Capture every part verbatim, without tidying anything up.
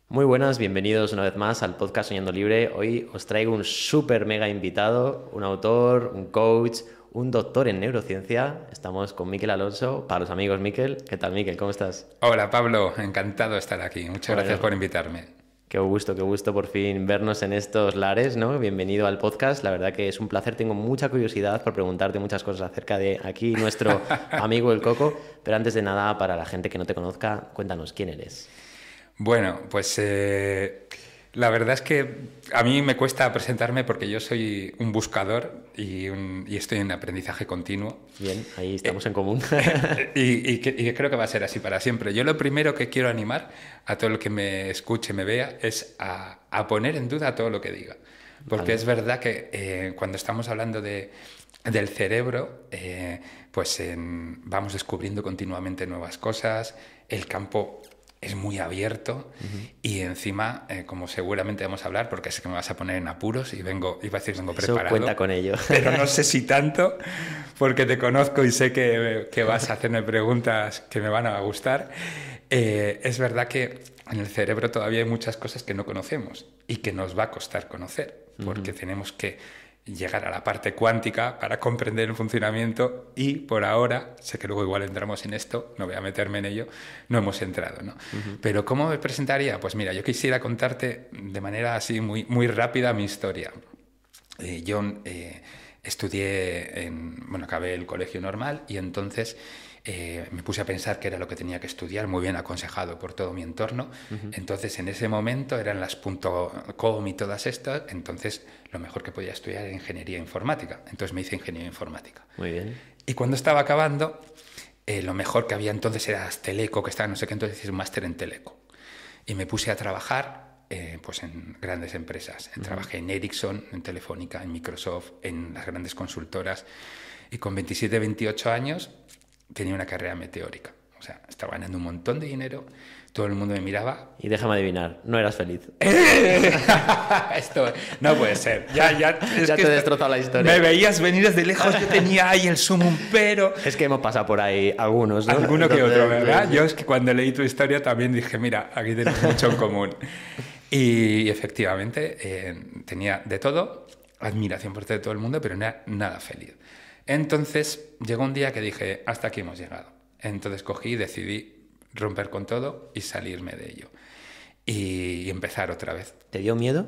Muy buenas, bienvenidos una vez más al podcast Soñando Libre. Hoy os traigo un súper mega invitado, un autor, un coach, un doctor en neurociencia. Estamos con Miquel Alonso. Para los amigos, Miquel, ¿qué tal, Miquel? ¿Cómo estás? Hola Pablo, encantado de estar aquí. Muchas gracias Bueno, por invitarme. qué gusto, qué gusto por fin vernos en estos lares, ¿no? Bienvenido al podcast. La verdad que es un placer. Tengo mucha curiosidad por preguntarte muchas cosas acerca de aquí nuestro amigo el Coco. Pero antes de nada, para la gente que no te conozca, cuéntanos quién eres. Bueno, pues eh, la verdad es que a mí me cuesta presentarme porque yo soy un buscador y, un- y estoy en aprendizaje continuo. Bien, ahí estamos en común. Y, y que- y creo que va a ser así para siempre. Yo lo primero que quiero animar a todo el que me escuche, me vea, es a, a poner en duda todo lo que diga. Porque Vale. es verdad que eh, cuando estamos hablando de, del cerebro, eh, pues en- vamos descubriendo continuamente nuevas cosas, el campo es muy abierto y encima, eh, como seguramente vamos a hablar, porque sé que me vas a poner en apuros y vengo, iba a decir vengo Eso preparado, cuenta con ello. pero no sé si tanto, porque te conozco y sé que, que vas a hacerme preguntas que me van a gustar. Eh, es verdad que en el cerebro todavía hay muchas cosas que no conocemos y que nos va a costar conocer, porque tenemos que llegar a la parte cuántica para comprender el funcionamiento y por ahora, sé que luego igual entramos en esto, no voy a meterme en ello, no hemos entrado, ¿no? Pero ¿cómo me presentaría? Pues mira, yo quisiera contarte de manera así muy, muy rápida mi historia. Eh, yo eh, estudié, en, bueno, acabé el colegio normal y entonces eh, me puse a pensar qué era lo que tenía que estudiar, muy bien aconsejado por todo mi entorno. Entonces, en ese momento eran las .com y todas estas, entonces lo mejor que podía estudiar era ingeniería informática. Entonces me hice ingeniería informática. Muy bien. Y cuando estaba acabando, eh, lo mejor que había entonces era Teleco, que estaba no sé qué, entonces hice un máster en Teleco. Y me puse a trabajar eh, pues en grandes empresas. Uh-huh. Trabajé en Ericsson, en Telefónica, en Microsoft, en las grandes consultoras. Y con veintisiete, veintiocho años tenía una carrera meteórica. O sea, estaba ganando un montón de dinero, todo el mundo me miraba. Y déjame adivinar, no eras feliz. Esto no puede ser. Ya, ya, es ya que te he destrozado la historia. Me veías venir desde lejos, yo tenía ahí el sumum, pero... Es que hemos pasado por ahí algunos, ¿no? Alguno que Entonces, otro, ¿verdad? sí. Yo es que cuando leí tu historia también dije, mira, aquí tenemos mucho en común. Y efectivamente eh, tenía de todo, admiración por todo el mundo, pero no era nada feliz. Entonces llegó un día que dije, hasta aquí hemos llegado. Entonces cogí y decidí romper con todo y salirme de ello. Y, y empezar otra vez. ¿Te dio miedo?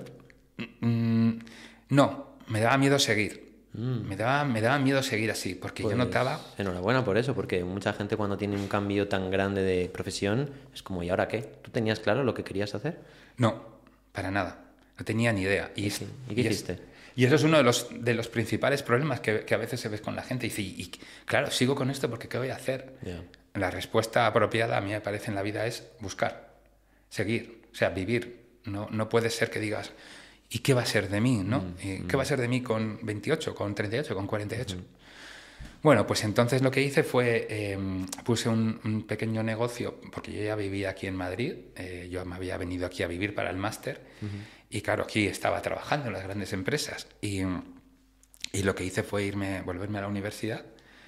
Mm, no, me daba miedo seguir. Mm. Me, daba, me daba miedo seguir así, porque pues yo notaba... Enhorabuena por eso, porque mucha gente cuando tiene un cambio tan grande de profesión es como, ¿y ahora qué? ¿Tú tenías claro lo que querías hacer? No, para nada. No tenía ni idea. Y, sí. ¿Y qué y hiciste? Es, y eso es uno de los, de los principales problemas que, que a veces se ves con la gente. Y dice, y, y claro, sigo con esto porque ¿qué voy a hacer? Yeah. La respuesta apropiada a mí me parece en la vida es buscar, seguir, o sea, vivir. No, no puede ser que digas, ¿y qué va a ser de mí? ¿No? Mm, ¿Y mm. ¿Qué va a ser de mí con veintiocho, con treinta y ocho, con cuarenta y ocho? Mm. Bueno, pues entonces lo que hice fue, eh, puse un, un pequeño negocio, porque yo ya vivía aquí en Madrid, eh, yo me había venido aquí a vivir para el máster, uh-huh. Y claro, aquí estaba trabajando en las grandes empresas, y, y lo que hice fue irme, volverme a la universidad,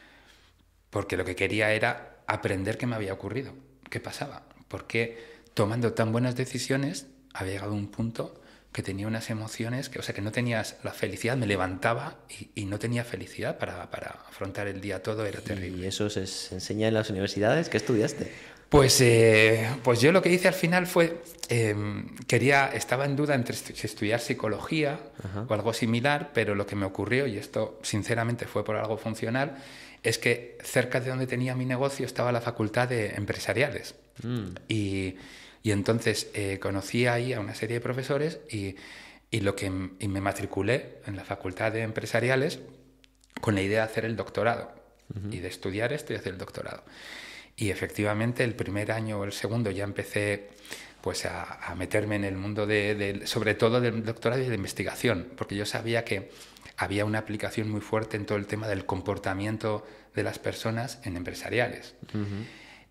porque lo que quería era aprender qué me había ocurrido, qué pasaba, porque tomando tan buenas decisiones había llegado a un punto que tenía unas emociones, que, o sea, que no tenías la felicidad, me levantaba y, y no tenía felicidad para, para afrontar el día todo, era terrible. ¿Y eso se, se enseña en las universidades? ¿Qué estudiaste? Pues, eh, pues yo lo que hice al final fue, eh, quería, estaba en duda entre estudiar psicología Ajá. o algo similar, pero lo que me ocurrió, y esto sinceramente fue por algo funcional, es que cerca de donde tenía mi negocio estaba la facultad de empresariales. Mm. Y... Y entonces eh, conocí ahí a una serie de profesores y, y, lo que, y me matriculé en la Facultad de Empresariales con la idea de hacer el doctorado. Uh-huh. Y de estudiar esto y hacer el doctorado. Y efectivamente el primer año o el segundo ya empecé pues, a, a meterme en el mundo, de, de, sobre todo del doctorado y de la investigación, porque yo sabía que había una aplicación muy fuerte en todo el tema del comportamiento de las personas en empresariales. Uh-huh.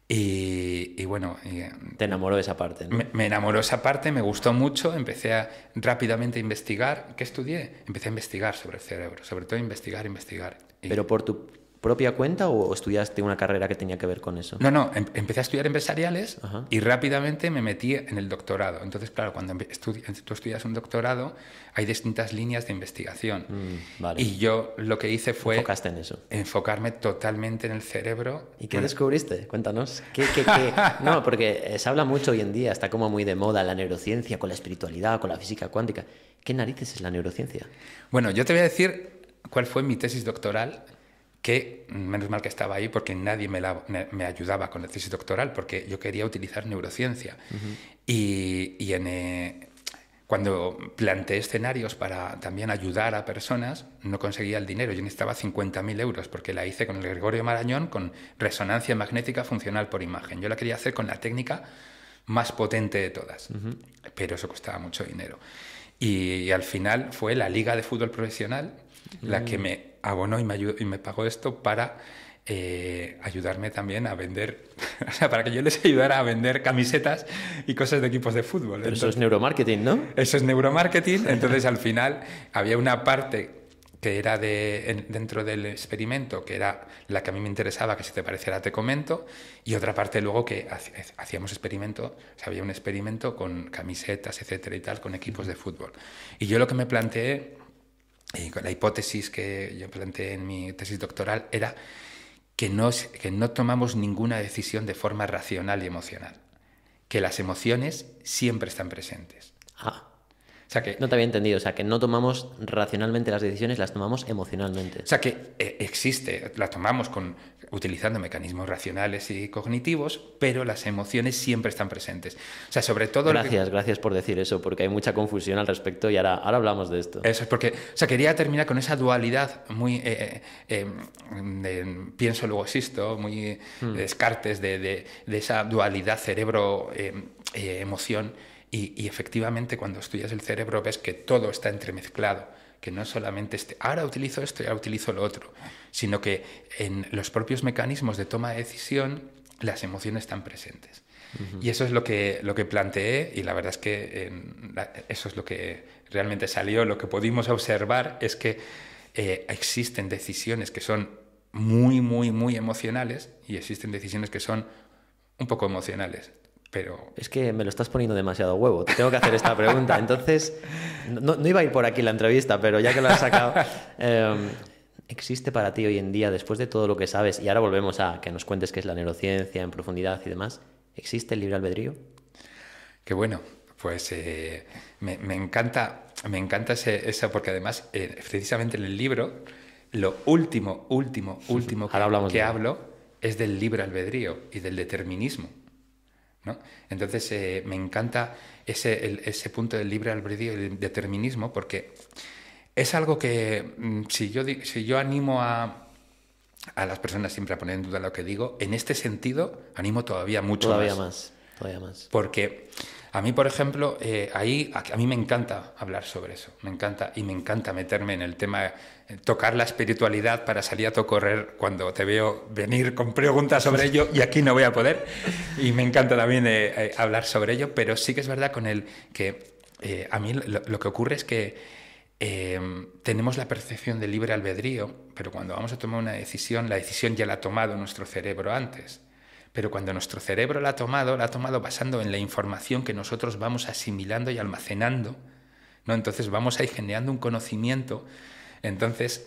Y, y bueno... Te enamoró esa parte, ¿no? Me, me enamoró esa parte, me gustó mucho, empecé a rápidamente a investigar. ¿Qué estudié? Empecé a investigar sobre el cerebro, sobre todo a investigar, investigar. Y... Pero por tu propia cuenta o estudiaste una carrera que tenía que ver con eso? No, no, em empecé a estudiar empresariales. Ajá. Y rápidamente me metí en el doctorado. Entonces, claro, cuando estudi tú estudias un doctorado, hay distintas líneas de investigación. Mm, vale. Y yo lo que hice fue enfocaste en eso. enfocarme totalmente en el cerebro. ¿Y qué bueno. descubriste? Cuéntanos. ¿Qué, qué, qué? No, porque se habla mucho hoy en día, está como muy de moda la neurociencia, con la espiritualidad, con la física cuántica. ¿Qué narices es la neurociencia? Bueno, yo te voy a decir cuál fue mi tesis doctoral, que menos mal que estaba ahí porque nadie me, la, me ayudaba con la tesis doctoral, porque yo quería utilizar neurociencia. Uh-huh. Y, y en, eh, cuando planteé escenarios para también ayudar a personas, no conseguía el dinero. Yo necesitaba cincuenta mil euros porque la hice con el Gregorio Marañón, con resonancia magnética funcional por imagen. Yo la quería hacer con la técnica más potente de todas, uh-huh. pero eso costaba mucho dinero. Y, y al final fue la Liga de Fútbol Profesional la que me abonó y me, ayudó, y me pagó esto para eh, ayudarme también a vender, o sea, para que yo les ayudara a vender camisetas y cosas de equipos de fútbol. Pero entonces, eso es neuromarketing, ¿no? Eso es neuromarketing. Entonces, al final, había una parte que era de, en, dentro del experimento, que era la que a mí me interesaba, que si te pareciera te comento, y otra parte luego que hacíamos experimento, o sea, había un experimento con camisetas, etcétera y tal, con equipos de fútbol. Y yo lo que me planteé, y la hipótesis que yo planteé en mi tesis doctoral era que no, que no tomamos ninguna decisión de forma racional y emocional, que las emociones siempre están presentes. Ah. O sea que, no te había entendido, o sea, que no tomamos racionalmente las decisiones, las tomamos emocionalmente. O sea, que eh, existe, la tomamos con, utilizando mecanismos racionales y cognitivos, pero las emociones siempre están presentes. O sea, sobre todo... Gracias, que... gracias por decir eso, porque hay mucha confusión al respecto y ahora, ahora hablamos de esto. Eso es porque, o sea, quería terminar con esa dualidad muy, eh, eh, de, pienso luego existo, muy hmm. Descartes, de, de, de esa dualidad cerebro-emoción. Eh, eh, Y, y efectivamente cuando estudias el cerebro ves que todo está entremezclado, que no solamente este, ahora utilizo esto y ahora utilizo lo otro, sino que en los propios mecanismos de toma de decisión las emociones están presentes. Uh-huh. Y eso es lo que, lo que planteé y la verdad es que en, la, eso es lo que realmente salió. Lo que pudimos observar es que eh, existen decisiones que son muy, muy, muy emocionales y existen decisiones que son un poco emocionales. Pero... Es que me lo estás poniendo demasiado huevo. Te tengo que hacer esta pregunta. Entonces, no, no iba a ir por aquí la entrevista, pero ya que lo has sacado, eh, ¿existe para ti hoy en día, después de todo lo que sabes, y ahora volvemos a que nos cuentes qué es la neurociencia en profundidad y demás, ¿existe el libre albedrío? Qué bueno. Pues eh, me, me encanta, me encanta ese, eso, porque además, eh, precisamente en el libro, lo último, último, último que, que hablo es del libre albedrío y del determinismo. ¿no? Entonces eh, me encanta ese, el, ese punto del libre albedrío y el determinismo porque es algo que mm, si, yo, si yo animo a, a las personas siempre a poner en duda lo que digo, en este sentido animo todavía mucho todavía más. más. Todavía más. Porque a mí, por ejemplo, eh, ahí a, a mí me encanta hablar sobre eso, me encanta y me encanta meterme en el tema, eh, tocar la espiritualidad para salir a todo correr cuando te veo venir con preguntas sobre ello y aquí no voy a poder. Y me encanta también eh, eh, hablar sobre ello, pero sí que es verdad con el que eh, a mí lo, lo que ocurre es que eh, tenemos la percepción del libre albedrío, pero cuando vamos a tomar una decisión, la decisión ya la ha tomado nuestro cerebro antes. Pero cuando nuestro cerebro la ha tomado, la ha tomado basando en la información que nosotros vamos asimilando y almacenando, ¿no? Entonces vamos a ir generando un conocimiento. Entonces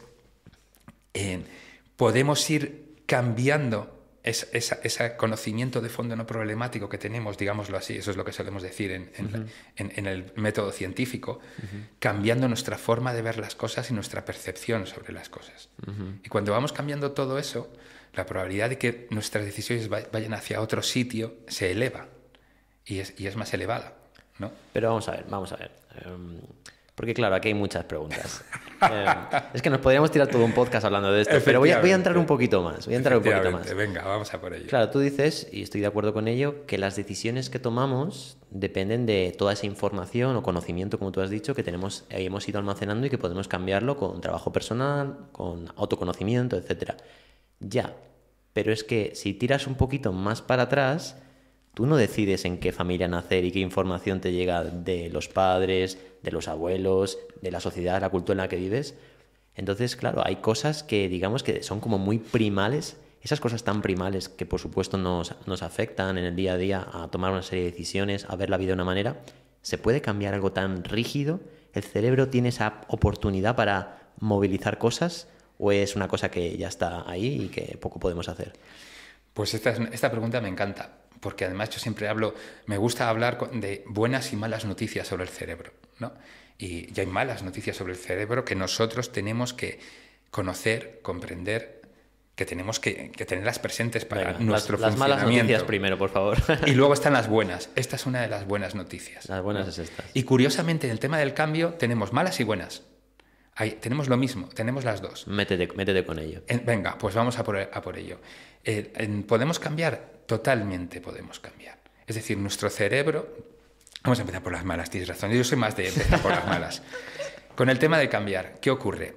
eh, podemos ir cambiando ese, esa, ese conocimiento de fondo no problemático que tenemos, digámoslo así, eso es lo que solemos decir en, en, uh-huh. en, en el método científico, uh-huh. cambiando nuestra forma de ver las cosas y nuestra percepción sobre las cosas. Uh-huh. Y cuando vamos cambiando todo eso, la probabilidad de que nuestras decisiones vayan hacia otro sitio se eleva y es, y es más elevada, ¿no? Pero vamos a ver, vamos a ver. Um, porque claro, aquí hay muchas preguntas. eh, es que nos podríamos tirar todo un podcast hablando de esto, pero voy a, voy a entrar un poquito más. Voy a entrar un poquito más. Venga, vamos a por ello. Claro, tú dices, y estoy de acuerdo con ello, que las decisiones que tomamos dependen de toda esa información o conocimiento, como tú has dicho, que tenemos, hemos ido almacenando y que podemos cambiarlo con trabajo personal, con autoconocimiento, etcétera. Ya, pero es que si tiras un poquito más para atrás, tú no decides en qué familia nacer y qué información te llega de los padres, de los abuelos, de la sociedad, la cultura en la que vives. Entonces, claro, hay cosas que digamos que son como muy primales, esas cosas tan primales que por supuesto nos, nos afectan en el día a día a tomar una serie de decisiones, a ver la vida de una manera. ¿Se puede cambiar algo tan rígido? ¿El cerebro tiene esa oportunidad para movilizar cosas o es una cosa que ya está ahí y que poco podemos hacer? Pues esta, esta pregunta me encanta, porque además yo siempre hablo, me gusta hablar de buenas y malas noticias sobre el cerebro, ¿no? Y, y hay malas noticias sobre el cerebro que nosotros tenemos que conocer, comprender, que tenemos que, que tenerlas presentes para Venga, nuestro las, las funcionamiento. malas noticias primero, por favor. Y luego están las buenas. Esta es una de las buenas noticias. Las buenas es estas. Y curiosamente, en el tema del cambio tenemos malas y buenas. Ahí, tenemos lo mismo, tenemos las dos. Métete, métete con ello. En, venga, pues vamos a por, a por ello. Eh, en, ¿Podemos cambiar? Totalmente podemos cambiar. Es decir, nuestro cerebro... Vamos a empezar por las malas, tienes razón. Yo soy más de empezar por las malas. Con el tema de cambiar, ¿qué ocurre?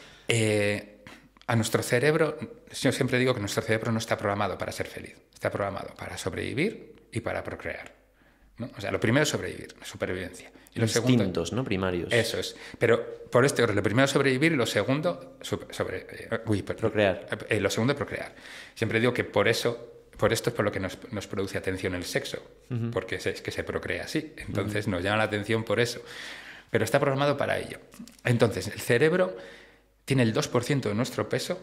Eh, a nuestro cerebro, yo siempre digo que nuestro cerebro no está programado para ser feliz. Está programado para sobrevivir y para procrear, ¿no? O sea, lo primero es sobrevivir, la supervivencia. Y lo Instintos, segundo, ¿no? Primarios. Eso es. Pero por este orden, lo primero es sobrevivir y lo segundo, sobre, sobre, eh, uy, perdón, procrear. Eh, lo segundo es procrear. Siempre digo que por eso... Por esto es por lo que nos, nos produce atención el sexo, uh-huh. porque es, es que se procrea así. Entonces uh-huh. nos llama la atención por eso. Pero está programado para ello. Entonces, el cerebro tiene el dos por ciento de nuestro peso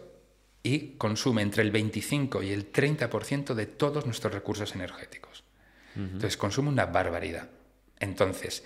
y consume entre el veinticinco y el treinta por ciento de todos nuestros recursos energéticos. Uh-huh. Entonces, consume una barbaridad. Entonces,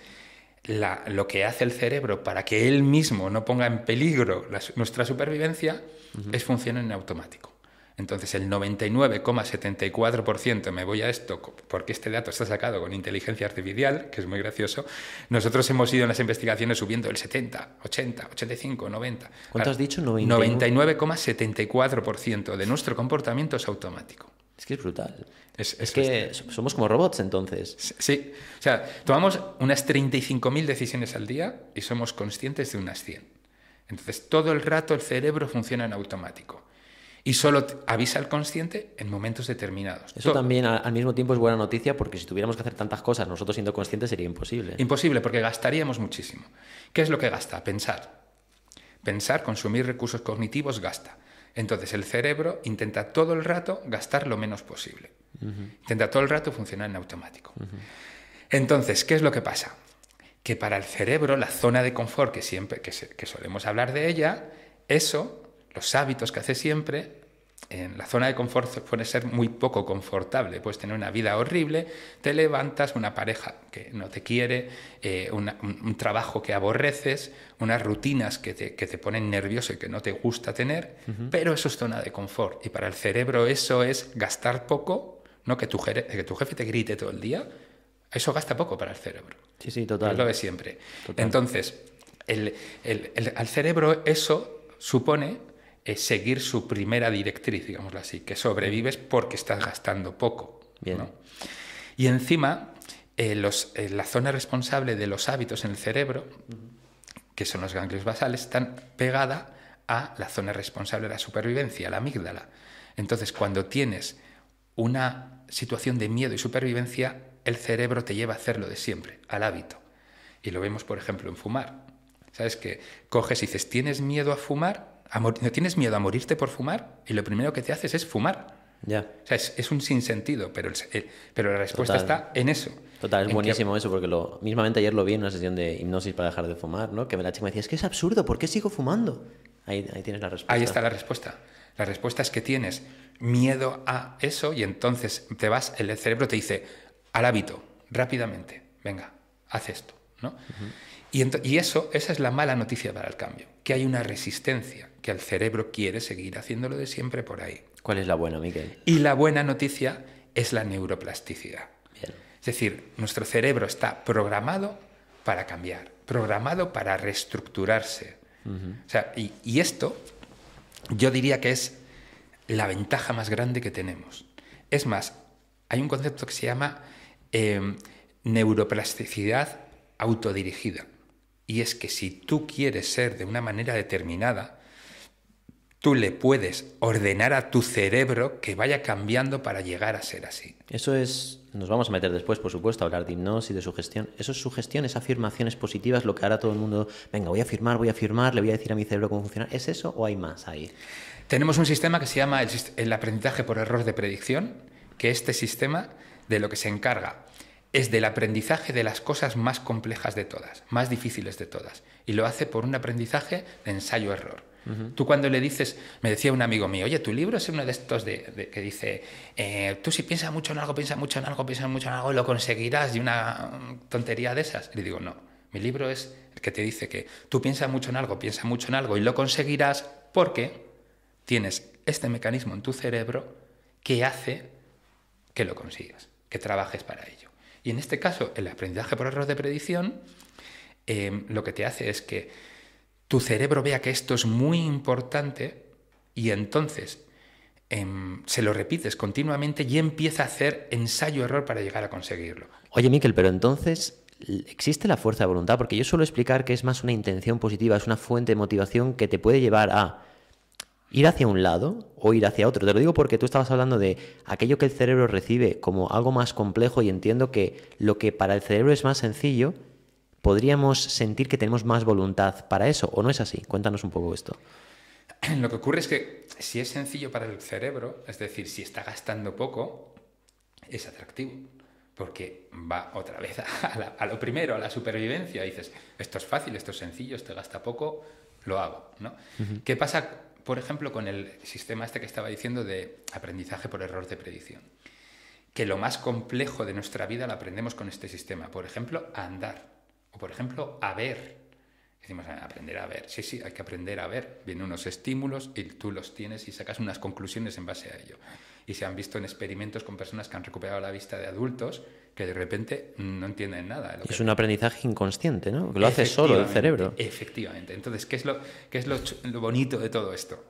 la, lo que hace el cerebro para que él mismo no ponga en peligro la, nuestra supervivencia uh-huh. es funcionar en automático. Entonces, el noventa y nueve coma setenta y cuatro por ciento, me voy a esto porque este dato está sacado con inteligencia artificial, que es muy gracioso. Nosotros hemos ido en las investigaciones subiendo el setenta, ochenta, ochenta y cinco, noventa. ¿Cuánto has dicho? noventa y nueve. noventa y nueve coma setenta y cuatro por ciento de nuestro comportamiento es automático. Es que es brutal. Es, es, es que es... somos como robots entonces. Sí. O sea, tomamos unas treinta y cinco mil decisiones al día y somos conscientes de unas cien. Entonces, todo el rato el cerebro funciona en automático. Y solo avisa al consciente en momentos determinados. Eso Todo. También al mismo tiempo es buena noticia porque si tuviéramos que hacer tantas cosas nosotros siendo conscientes sería imposible. Imposible porque gastaríamos muchísimo. ¿Qué es lo que gasta? Pensar. Pensar, consumir recursos cognitivos gasta. Entonces el cerebro intenta todo el rato gastar lo menos posible. Uh-huh. Intenta todo el rato funcionar en automático. Uh-huh. Entonces, ¿qué es lo que pasa? Que para el cerebro la zona de confort que siempre que, se, que solemos hablar de ella, eso... Los hábitos que hace siempre, en la zona de confort puede ser muy poco confortable. Puedes tener una vida horrible, te levantas, una pareja que no te quiere, eh, una, un, un trabajo que aborreces, unas rutinas que te, que te ponen nervioso y que no te gusta tener, uh-huh. pero eso es zona de confort. Y para el cerebro eso es gastar poco, no que tu, jere, que tu jefe te grite todo el día, eso gasta poco para el cerebro. Sí, sí, total. Es lo de siempre. Total. Entonces, el, el, el, al cerebro eso supone... es seguir su primera directriz, digámoslo así, que sobrevives porque estás gastando poco. Bien. ¿No? Y encima, eh, los, eh, la zona responsable de los hábitos en el cerebro, que son los ganglios basales, están pegada a la zona responsable de la supervivencia, la amígdala. Entonces, cuando tienes una situación de miedo y supervivencia, el cerebro te lleva a hacer lo de siempre, al hábito. Y lo vemos, por ejemplo, en fumar. ¿Sabes? Que coges y dices, ¿tienes miedo a fumar? ¿No tienes miedo a morirte por fumar? Y lo primero que te haces es fumar. Ya. O sea, es, es un sinsentido, pero, el, el, pero la respuesta Total. está en eso. Total, es en buenísimo que... eso, porque lo mismamente ayer lo vi en una sesión de hipnosis para dejar de fumar, ¿no? Que la chica me decía, es que es absurdo, ¿por qué sigo fumando? Ahí, ahí tienes la respuesta. Ahí está la respuesta. La respuesta es que tienes miedo a eso y entonces te vas, el cerebro te dice, al hábito, rápidamente, venga, haz esto, ¿no? Uh-huh. Y, ent- y eso, esa es la mala noticia para el cambio, que hay una resistencia, que el cerebro quiere seguir haciéndolo de siempre por ahí. ¿Cuál es la buena, Miquel? Y la buena noticia es la neuroplasticidad. Bien. Es decir, nuestro cerebro está programado para cambiar, programado para reestructurarse. Uh-huh. O sea, y, y esto yo diría que es la ventaja más grande que tenemos. Es más, hay un concepto que se llama eh, neuroplasticidad autodirigida. Y es que si tú quieres ser de una manera determinada, tú le puedes ordenar a tu cerebro que vaya cambiando para llegar a ser así. Eso es, nos vamos a meter después, por supuesto, a hablar de hipnosis, de sugestión. Eso es sugestión, es afirmaciones positivas, lo que ahora todo el mundo, venga, voy a afirmar, voy a afirmar, le voy a decir a mi cerebro cómo funciona. ¿Es eso o hay más ahí? Tenemos un sistema que se llama el, el aprendizaje por error de predicción, que este sistema de lo que se encarga es del aprendizaje de las cosas más complejas de todas, más difíciles de todas, y lo hace por un aprendizaje de ensayo-error. Uh-huh. Tú cuando le dices, me decía un amigo mío, oye, tu libro es uno de estos de, de, que dice, eh, tú si piensas mucho en algo, piensas mucho en algo, piensas mucho en algo, lo conseguirás, de una tontería de esas. Y le digo, no, mi libro es el que te dice que tú piensas mucho en algo, piensas mucho en algo y lo conseguirás porque tienes este mecanismo en tu cerebro que hace que lo consigas, que trabajes para ello. Y en este caso, el aprendizaje por error de predicción, eh, lo que te hace es que tu cerebro vea que esto es muy importante y entonces eh, se lo repites continuamente y empieza a hacer ensayo-error para llegar a conseguirlo. Oye, Miquel, pero entonces, ¿existe la fuerza de voluntad? Porque yo suelo explicar que es más una intención positiva, es una fuente de motivación que te puede llevar a ir hacia un lado o ir hacia otro. Te lo digo porque tú estabas hablando de aquello que el cerebro recibe como algo más complejo y entiendo que lo que para el cerebro es más sencillo, podríamos sentir que tenemos más voluntad para eso, ¿o no es así? Cuéntanos un poco esto. Lo que ocurre es que si es sencillo para el cerebro, es decir, si está gastando poco, es atractivo, porque va otra vez a, la, a lo primero, a la supervivencia. Y dices, esto es fácil, esto es sencillo, esto gasta poco, lo hago, ¿no? Uh-huh. ¿Qué pasa, por ejemplo, con el sistema este que estaba diciendo de aprendizaje por error de predicción? Que lo más complejo de nuestra vida lo aprendemos con este sistema. Por ejemplo, a andar. O, por ejemplo, a ver. Decimos, aprender a ver. Sí, sí, hay que aprender a ver. Vienen unos estímulos y tú los tienes y sacas unas conclusiones en base a ello. Y se han visto en experimentos con personas que han recuperado la vista de adultos que de repente no entienden nada. De lo es que un aprendizaje inconsciente, ¿no? Que lo hace solo el cerebro. Efectivamente. Entonces, ¿qué es, lo, qué es lo, lo bonito de todo esto?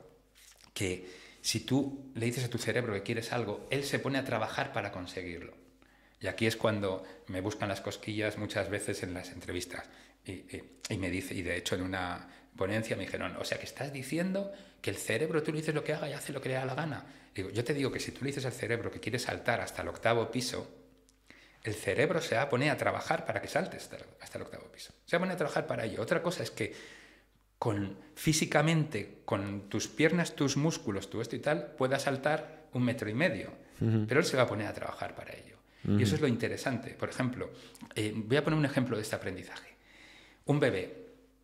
Que si tú le dices a tu cerebro que quieres algo, él se pone a trabajar para conseguirlo. Y aquí es cuando me buscan las cosquillas muchas veces en las entrevistas. Y, y, y me dice, y de hecho en una ponencia me dijeron, o sea que estás diciendo que el cerebro tú le dices lo que haga y hace lo que le da la gana. Digo, yo te digo que si tú le dices al cerebro que quieres saltar hasta el octavo piso, el cerebro se va a poner a trabajar para que saltes hasta, hasta el octavo piso. Se va a poner a trabajar para ello. Otra cosa es que con, físicamente, con tus piernas, tus músculos, tu esto y tal, puedas saltar un metro y medio. Uh-huh. Pero él se va a poner a trabajar para ello. Uh-huh. Y eso es lo interesante. Por ejemplo, eh, voy a poner un ejemplo de este aprendizaje. Un bebé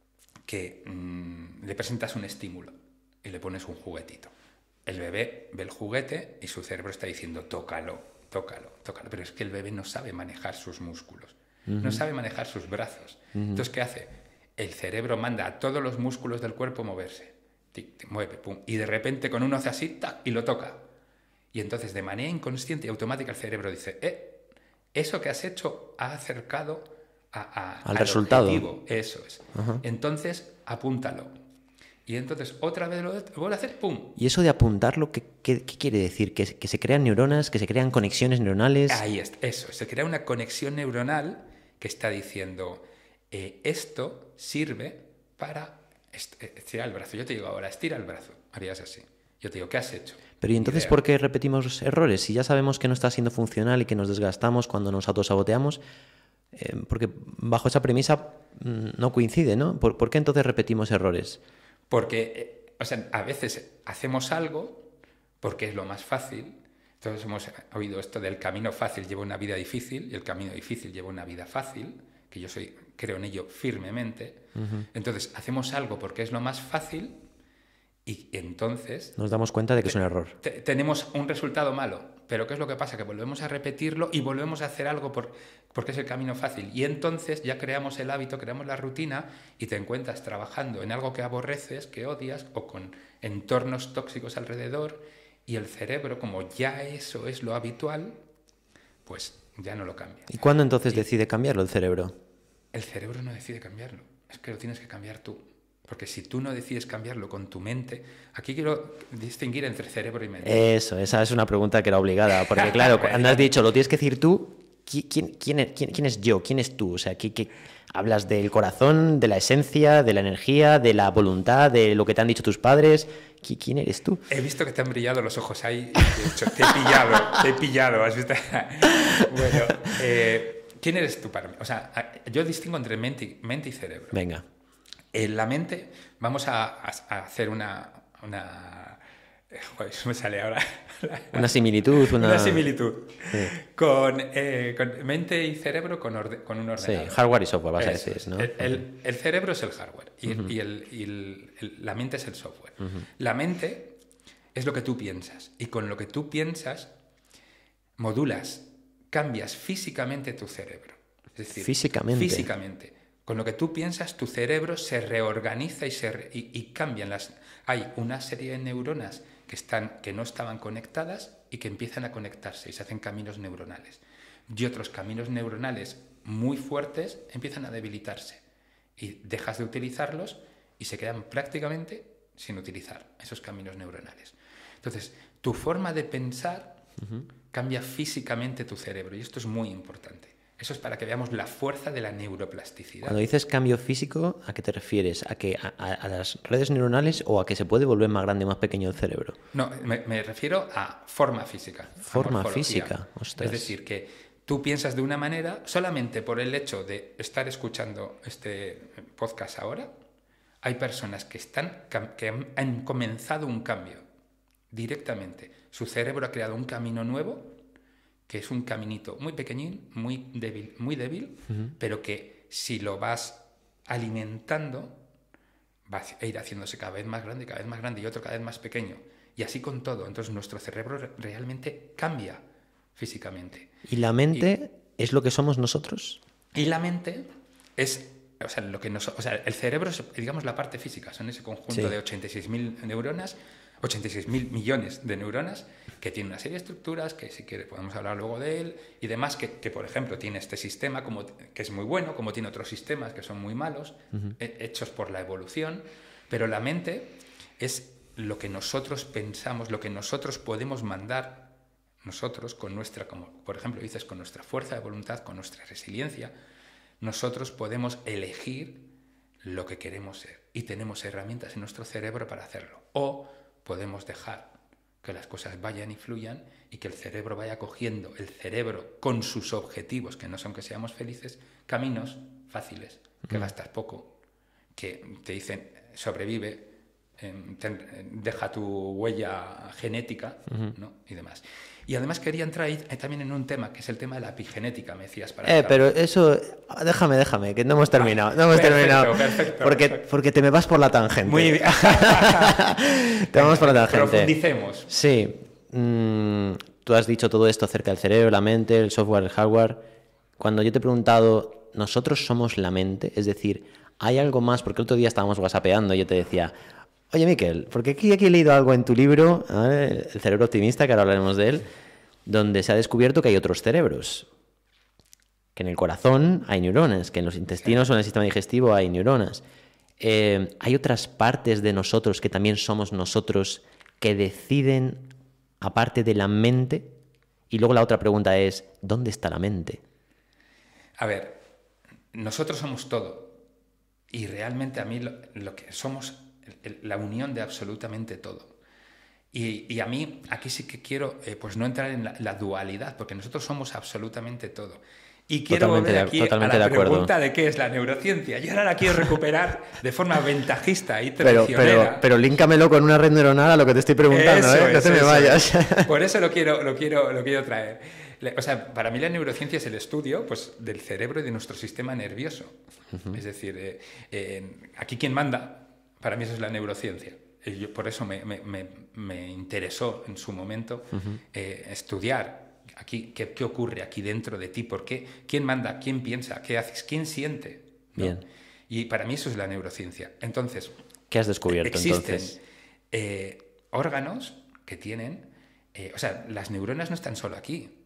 que mmm, le presentas un estímulo y le pones un juguetito. El bebé ve el juguete y su cerebro está diciendo tócalo, tócalo, tócalo. Pero es que el bebé no sabe manejar sus músculos, uh-huh. no sabe manejar sus brazos. Uh-huh. Entonces, ¿qué hace? El cerebro manda a todos los músculos del cuerpo moverse. Tic, tic, mueve, pum. Y de repente con uno hace así, tac, y lo toca. Y entonces de manera inconsciente y automática el cerebro dice, eh, eso que has hecho ha acercado a, a, al, al resultado. Objetivo. Eso es. Uh-huh. Entonces, apúntalo. Y entonces otra vez lo vuelve a hacer, ¡pum! ¿Y eso de apuntarlo qué, qué, qué quiere decir? ¿Que, ¿Que se crean neuronas, que se crean conexiones neuronales? Ahí está, eso. Se crea una conexión neuronal que está diciendo, eh, esto sirve para estirar el brazo. Yo te digo ahora, estira el brazo. Harías así. Yo te digo, ¿qué has hecho? Pero ¿y entonces por qué repetimos errores? Si ya sabemos que no está siendo funcional y que nos desgastamos cuando nos autosaboteamos, eh, porque bajo esa premisa mmm, no coincide, ¿no? ¿Por, ¿Por qué entonces repetimos errores? Porque, eh, o sea, a veces hacemos algo porque es lo más fácil. Todos hemos oído esto del camino fácil lleva una vida difícil y el camino difícil lleva una vida fácil, que yo soy, creo en ello firmemente. Uh-huh. Entonces, hacemos algo porque es lo más fácil y entonces nos damos cuenta de que es un error. Te, tenemos un resultado malo, pero ¿qué es lo que pasa? Que volvemos a repetirlo y volvemos a hacer algo por, porque es el camino fácil. Y entonces ya creamos el hábito, creamos la rutina y te encuentras trabajando en algo que aborreces, que odias, o con entornos tóxicos alrededor, y el cerebro, como ya eso es lo habitual, pues ya no lo cambia. ¿Y cuándo entonces y decide cambiarlo el cerebro? El cerebro no decide cambiarlo, es que lo tienes que cambiar tú. Porque si tú no decides cambiarlo con tu mente... Aquí quiero distinguir entre cerebro y mente. Eso, esa es una pregunta que era obligada. Porque claro, cuando has dicho, lo tienes que decir tú, ¿quién, quién, quién, quién es yo? ¿Quién es tú? O sea, ¿qué, qué, hablas del corazón, de la esencia, de la energía, de la voluntad, de lo que te han dicho tus padres? ¿Quién eres tú? He visto que te han brillado los ojos ahí. De hecho, te he pillado, te he pillado. ¿Has visto? Bueno, eh, ¿quién eres tú para mí? O sea, yo distingo entre mente y, mente y cerebro. Venga. En la mente vamos a, a, a hacer una... una joder, me sale ahora. Una similitud. Una, una similitud. Sí. Con, eh, con mente y cerebro con, orde, con un ordenador. Sí, hardware y software, vas Eso a decir, es. ¿no? El, el, el cerebro es el hardware y, uh-huh. y, el, y el, el, la mente es el software. Uh-huh. La mente es lo que tú piensas y con lo que tú piensas modulas, cambias físicamente tu cerebro. Es decir, físicamente. Físicamente. Con lo que tú piensas, tu cerebro se reorganiza y, se re, y, y cambian las... Hay una serie de neuronas que, están, que no estaban conectadas y que empiezan a conectarse y se hacen caminos neuronales. Y otros caminos neuronales muy fuertes empiezan a debilitarse y dejas de utilizarlos y se quedan prácticamente sin utilizar esos caminos neuronales. Entonces, tu forma de pensar uh-huh. cambia físicamente tu cerebro y esto es muy importante. Eso es para que veamos la fuerza de la neuroplasticidad. Cuando dices cambio físico, ¿a qué te refieres? ¿A, que, a, a las redes neuronales o a que se puede volver más grande o más pequeño el cerebro? No, me, me refiero a forma física. Forma física, ostras. Es decir, que tú piensas de una manera solamente por el hecho de estar escuchando este podcast ahora. Hay personas que, están, que han, han comenzado un cambio directamente. Su cerebro ha creado un camino nuevo que es un caminito muy pequeñín, muy débil, muy débil, uh-huh. pero que si lo vas alimentando, va a ir haciéndose cada vez más grande, cada vez más grande y otro cada vez más pequeño. Y así con todo. Entonces nuestro cerebro realmente cambia físicamente. ¿Y la mente y, es lo que somos nosotros? Y la mente es... O sea, lo que nos, o sea, el cerebro es, digamos, la parte física. Son ese conjunto sí. de ochenta y seis mil neuronas, ochenta y seis mil millones de neuronas, que tiene una serie de estructuras, que si quieres podemos hablar luego de él, y demás, que, que por ejemplo tiene este sistema como, que es muy bueno, como tiene otros sistemas que son muy malos, uh-huh. hechos por la evolución, pero la mente es lo que nosotros pensamos, lo que nosotros podemos mandar, nosotros con nuestra, como por ejemplo dices, con nuestra fuerza de voluntad, con nuestra resiliencia, nosotros podemos elegir lo que queremos ser y tenemos herramientas en nuestro cerebro para hacerlo. O podemos dejar que las cosas vayan y fluyan y que el cerebro vaya cogiendo, el cerebro con sus objetivos, que no son que seamos felices, caminos fáciles, que mm. gastas poco, que te dicen sobrevive, eh, ten, deja tu huella genética, uh-huh. ¿no? Y demás. Y además quería entrar ahí también en un tema, que es el tema de la epigenética, me decías. Para eh, pero eso, déjame, déjame, que no hemos terminado. No hemos perfecto, terminado. Perfecto, porque, perfecto. porque te me vas por la tangente. Muy bien. Te vamos por la tangente. Profundicemos. Sí. Mm, tú has dicho todo esto acerca del cerebro, la mente, el software, el hardware. Cuando yo te he preguntado, ¿nosotros somos la mente? Es decir, ¿hay algo más? Porque el otro día estábamos whatsappeando y yo te decía... Oye, Miquel, porque aquí, aquí he leído algo en tu libro, ¿eh? El cerebro optimista, que ahora hablaremos de él, donde se ha descubierto que hay otros cerebros. Que en el corazón hay neuronas, que en los intestinos o en el sistema digestivo hay neuronas. Eh, hay otras partes de nosotros que también somos nosotros que deciden, aparte de la mente. Y luego la otra pregunta es, ¿dónde está la mente? A ver, nosotros somos todo. Y realmente a mí lo, lo que somos... la unión de absolutamente todo. Y, y a mí aquí sí que quiero eh, pues no entrar en la, la dualidad, porque nosotros somos absolutamente todo. Y quiero totalmente volver aquí de, totalmente a la de acuerdo. pregunta de qué es la neurociencia. Y ahora la quiero recuperar de forma ventajista y pero, pero, pero líncamelo con una red neuronal a lo que te estoy preguntando, eso ¿eh? No es, te me eso vayas. Es. Por eso lo quiero, lo, quiero, lo quiero traer. O sea, para mí la neurociencia es el estudio pues, del cerebro y de nuestro sistema nervioso. Uh-huh. Es decir, eh, eh, aquí quien manda... Para mí eso es la neurociencia. Y yo, por eso me, me, me, me interesó en su momento uh-huh. eh, estudiar aquí qué, qué ocurre aquí dentro de ti, por qué, quién manda, quién piensa, qué haces, quién siente, ¿no? Bien. Y para mí eso es la neurociencia. Entonces, ¿qué has descubierto existen, entonces? Eh, órganos que tienen... Eh, o sea, las neuronas no están solo aquí.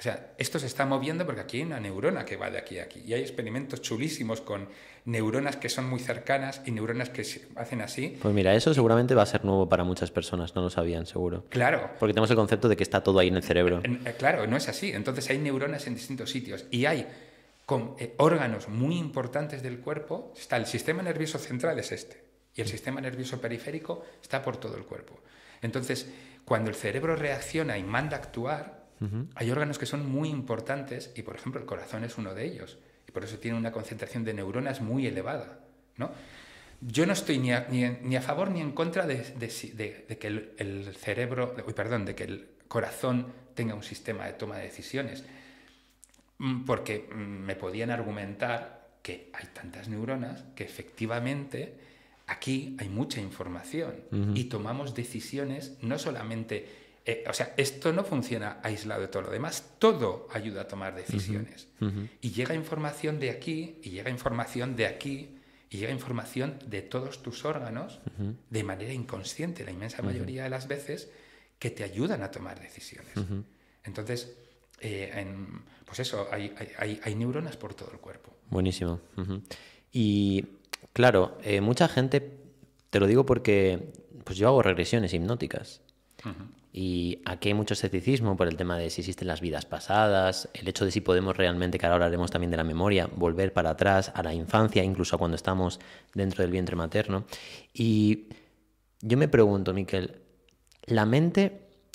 O sea, esto se está moviendo porque aquí hay una neurona que va de aquí a aquí. Y hay experimentos chulísimos con neuronas que son muy cercanas y neuronas que se hacen así. Pues mira, eso seguramente va a ser nuevo para muchas personas, no lo sabían, seguro. Claro. Porque tenemos el concepto de que está todo ahí en el cerebro. Claro, no es así. Entonces hay neuronas en distintos sitios y hay con, eh, órganos muy importantes del cuerpo. Está el sistema nervioso central, es este, y el sistema nervioso periférico está por todo el cuerpo. Entonces, cuando el cerebro reacciona y manda a actuar, uh-huh. hay órganos que son muy importantes y, por ejemplo, el corazón es uno de ellos. Y por eso tiene una concentración de neuronas muy elevada, ¿no? Yo no estoy ni a, ni, ni a favor ni en contra de, de, de, de que el, el cerebro, de, perdón, de que el corazón tenga un sistema de toma de decisiones, porque me podían argumentar que hay tantas neuronas que efectivamente aquí hay mucha información uh-huh. y tomamos decisiones no solamente... Eh, o sea, esto no funciona aislado de todo lo demás, todo ayuda a tomar decisiones. Uh-huh. Uh-huh. Y llega información de aquí, y llega información de aquí, y llega información de todos tus órganos uh-huh. de manera inconsciente, la inmensa mayoría uh-huh. de las veces, que te ayudan a tomar decisiones. Uh-huh. Entonces, eh, en, pues eso, hay, hay, hay neuronas por todo el cuerpo. Buenísimo. Uh-huh. Y claro, eh, mucha gente, te lo digo porque pues yo hago regresiones hipnóticas. Uh-huh. Y aquí hay mucho escepticismo por el tema de si existen las vidas pasadas, el hecho de si podemos realmente, que ahora hablaremos también de la memoria, volver para atrás a la infancia, incluso a cuando estamos dentro del vientre materno. Y yo me pregunto, Miquel, ¿la mente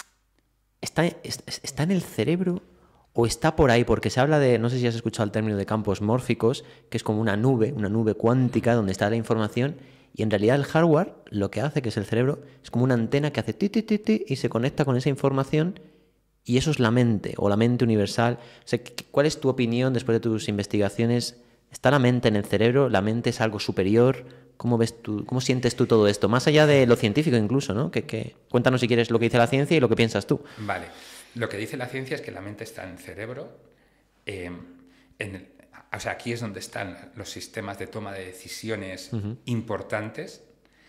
está, está en el cerebro o está por ahí? Porque se habla de, no sé si has escuchado el término de campos mórficos, que es como una nube, una nube cuántica donde está la información. Y en realidad el hardware lo que hace, que es el cerebro, es como una antena que hace ti, ti, ti, ti, y se conecta con esa información, y eso es la mente, o la mente universal. O sea, ¿cuál es tu opinión después de tus investigaciones? ¿Está la mente en el cerebro? ¿La mente es algo superior? ¿Cómo ves tú, cómo sientes tú todo esto? Más allá de lo científico incluso, ¿no? Que, que... Cuéntanos si quieres lo que dice la ciencia y lo que piensas tú. Vale. Lo que dice la ciencia es que la mente está en el cerebro, eh, en el... O sea, aquí es donde están los sistemas de toma de decisiones uh-huh. importantes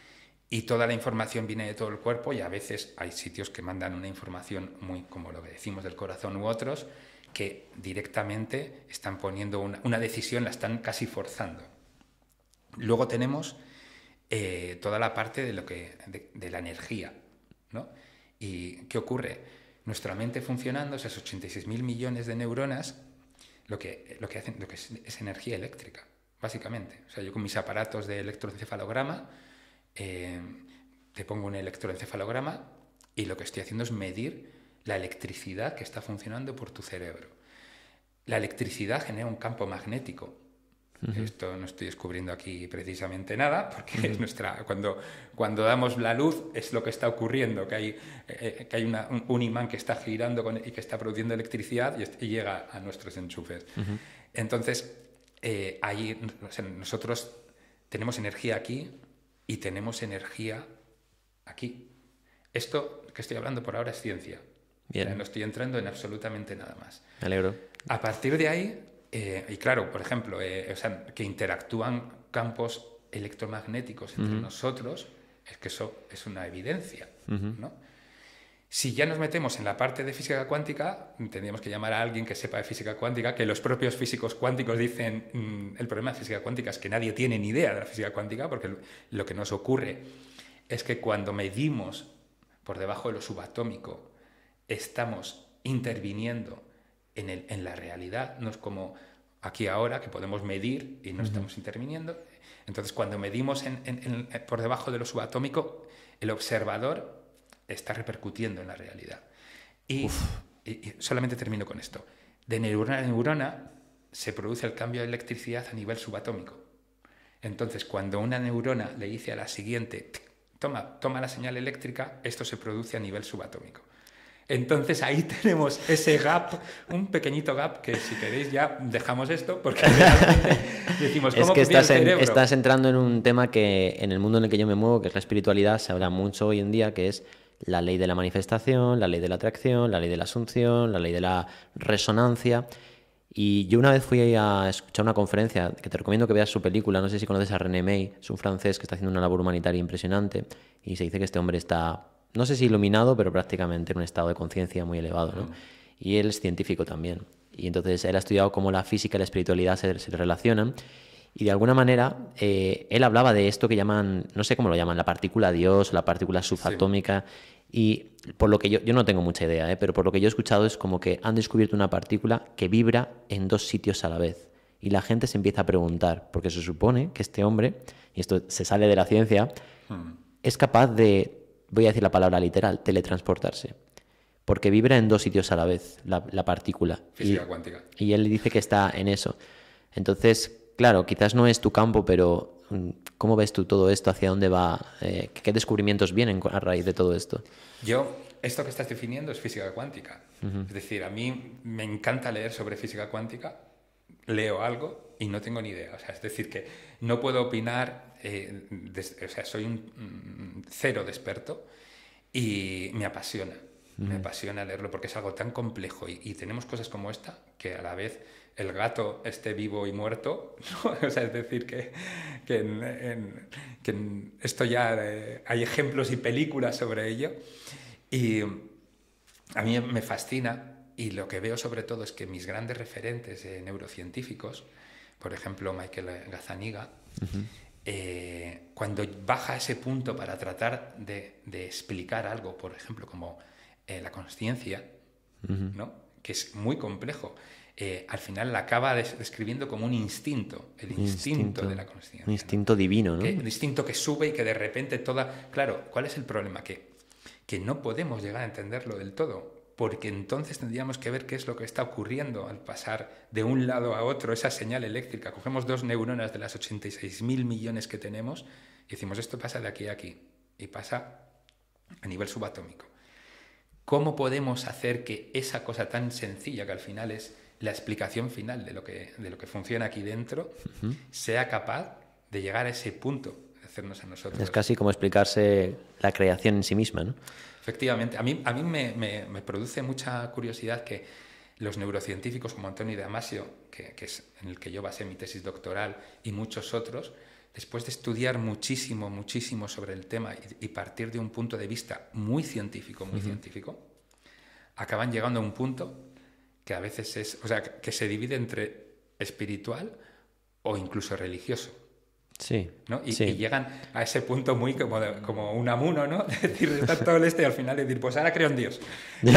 y toda la información viene de todo el cuerpo y a veces hay sitios que mandan una información muy, como lo que decimos del corazón u otros, que directamente están poniendo una, una decisión, la están casi forzando. Luego tenemos eh, toda la parte de, lo que, de, de la energía, ¿no? ¿Y qué ocurre? Nuestra mente funcionando, esas ochenta y seis mil millones de neuronas, Lo que, lo que hacen lo que es, es energía eléctrica, básicamente. O sea, yo con mis aparatos de electroencefalograma eh, te pongo un electroencefalograma y lo que estoy haciendo es medir la electricidad que está funcionando por tu cerebro. La electricidad genera un campo magnético. Uh-huh. Esto no estoy descubriendo aquí precisamente nada, porque uh-huh. es nuestra, cuando, cuando damos la luz es lo que está ocurriendo, que hay, eh, que hay una, un, un imán que está girando con, y que está produciendo electricidad y, y llega a nuestros enchufes. Uh-huh. Entonces, eh, ahí, o sea, nosotros tenemos energía aquí y tenemos energía aquí. Esto que estoy hablando por ahora es ciencia. Bien. O sea, no estoy entrando en absolutamente nada más. Me alegro. A partir de ahí... Eh, y claro, por ejemplo, eh, o sea, que interactúan campos electromagnéticos entre uh-huh. nosotros, es que eso es una evidencia, uh-huh. ¿no? Si ya nos metemos en la parte de física cuántica, tendríamos que llamar a alguien que sepa de física cuántica, que los propios físicos cuánticos dicen, mmm, el problema de física cuántica es que nadie tiene ni idea de la física cuántica, porque lo que nos ocurre es que cuando medimos por debajo de lo subatómico, estamos interviniendo En, el, en la realidad, no es como aquí ahora que podemos medir y no uh-huh. estamos interviniendo. Entonces, cuando medimos en, en, en, por debajo de lo subatómico, el observador está repercutiendo en la realidad. Y, y, y solamente termino con esto. De neurona a neurona se produce el cambio de electricidad a nivel subatómico. Entonces, cuando una neurona le dice a la siguiente, toma, toma la señal eléctrica, esto se produce a nivel subatómico. Entonces ahí tenemos ese gap, un pequeñito gap, que si queréis ya dejamos esto, porque realmente decimos, ¿cómo es que estás, el en, estás entrando en un tema que en el mundo en el que yo me muevo, que es la espiritualidad, se habla mucho hoy en día, que es la ley de la manifestación, la ley de la atracción, la ley de la asunción, la ley de la resonancia. Y yo una vez fui a escuchar una conferencia, que te recomiendo que veas su película, no sé si conoces a René May, es un francés que está haciendo una labor humanitaria impresionante, y se dice que este hombre está... no sé si iluminado, pero prácticamente en un estado de conciencia muy elevado, ¿no? y él es científico también. Y entonces él ha estudiado cómo la física y la espiritualidad se, se relacionan. Y de alguna manera, eh, él hablaba de esto que llaman, no sé cómo lo llaman, la partícula Dios, la partícula subatómica. Sí. Y por lo que yo, yo no tengo mucha idea, ¿eh? Pero por lo que yo he escuchado es como que han descubierto una partícula que vibra en dos sitios a la vez. Y la gente se empieza a preguntar, porque se supone que este hombre, y esto se sale de la ciencia, hmm. es capaz de, voy a decir la palabra literal, teletransportarse. Porque vibra en dos sitios a la vez, la, la partícula. Física y, cuántica. Y él dice que está en eso. Entonces, claro, quizás no es tu campo, pero ¿cómo ves tú todo esto? ¿Hacia dónde va? Eh, ¿Qué descubrimientos vienen a raíz de todo esto? Yo, esto que estás definiendo es física cuántica. Uh-huh. Es decir, a mí me encanta leer sobre física cuántica, leo algo y no tengo ni idea. O sea, es decir, que no puedo opinar, eh, des, o sea, soy un, un cero de experto y me apasiona. Uh-huh. Me apasiona leerlo porque es algo tan complejo y, y tenemos cosas como esta que a la vez el gato esté vivo y muerto, ¿no? O sea, es decir, que, que, en, en, que en esto ya eh, hay ejemplos y películas sobre ello. Y a mí me fascina y lo que veo sobre todo es que mis grandes referentes eh, neurocientíficos, por ejemplo Michael Gazzaniga, uh-huh. eh, cuando baja a ese punto para tratar de, de explicar algo, por ejemplo, como eh, la consciencia, uh-huh. ¿no? Que es muy complejo, Eh, al final la acaba des- describiendo como un instinto, el instinto, instinto de la consciencia. Un instinto, ¿no? divino, ¿no? Que, un instinto que sube y que de repente toda... Claro, ¿cuál es el problema? Que, que no podemos llegar a entenderlo del todo, porque entonces tendríamos que ver qué es lo que está ocurriendo al pasar de un lado a otro esa señal eléctrica. Cogemos dos neuronas de las ochenta y seis mil millones que tenemos y decimos, esto pasa de aquí a aquí, y pasa a nivel subatómico. ¿Cómo podemos hacer que esa cosa tan sencilla, que al final es la explicación final de lo que, de lo que funciona aquí dentro, uh-huh. sea capaz de llegar a ese punto, de hacernos a nosotros? Es casi como explicarse la creación en sí misma, ¿no? Efectivamente. A mí, a mí me, me, me produce mucha curiosidad que los neurocientíficos como Antonio Damasio, que, que es en el que yo basé mi tesis doctoral, y muchos otros, después de estudiar muchísimo, muchísimo sobre el tema y, y partir de un punto de vista muy científico, muy uh-huh. científico, acaban llegando a un punto que a veces es, o sea, que se divide entre espiritual o incluso religioso. Sí. ¿No? Y, sí. y llegan a ese punto muy como, de, como un amuno, ¿no? De decir, está todo el este y al final decir, pues ahora creo en Dios. De,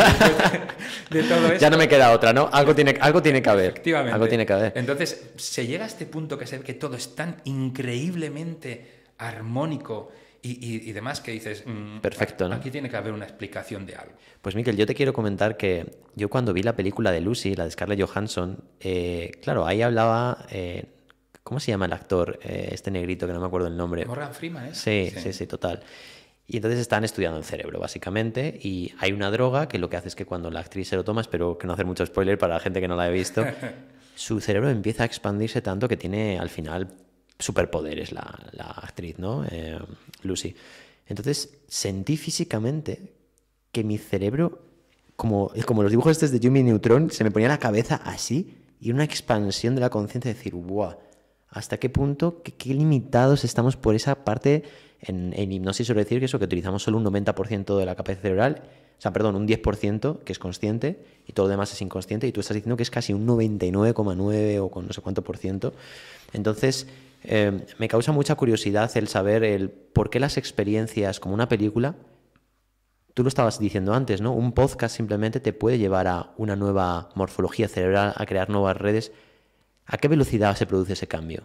de todo esto, ya no me queda otra, ¿no? Algo tiene, algo tiene que haber. Efectivamente. Algo tiene que haber. Entonces, se llega a este punto que se ve que todo es tan increíblemente armónico Y, y, y demás que dices, mmm, perfecto, ¿no? Aquí tiene que haber una explicación de algo. Pues Miquel, yo te quiero comentar que yo cuando vi la película de Lucy, la de Scarlett Johansson, eh, claro, ahí hablaba, eh, ¿cómo se llama el actor? Eh, este negrito que no me acuerdo el nombre. Morgan Freeman, ¿eh? Sí, sí, sí, sí, total. Y entonces están estudiando el cerebro, básicamente, y hay una droga que lo que hace es que cuando la actriz se lo toma, espero que no hacer mucho spoiler para la gente que no la ha visto, su cerebro empieza a expandirse tanto que tiene al final superpoderes la, la actriz, ¿no? Eh, Lucy. Entonces sentí físicamente que mi cerebro, como, como los dibujos estos de Jimmy Neutron, se me ponía la cabeza así y una expansión de la conciencia de decir, ¡guau! ¿Hasta qué punto, qué, qué limitados estamos por esa parte? En, en hipnosis suele decir que eso, que utilizamos solo un noventa por ciento de la capacidad cerebral, o sea, perdón, un diez por ciento que es consciente y todo lo demás es inconsciente, y tú estás diciendo que es casi un noventa y nueve coma nueve o con no sé cuánto por ciento. Entonces, eh, me causa mucha curiosidad el saber el por qué las experiencias como una película, tú lo estabas diciendo antes, ¿no? Un podcast simplemente te puede llevar a una nueva morfología cerebral, a crear nuevas redes. ¿A qué velocidad se produce ese cambio?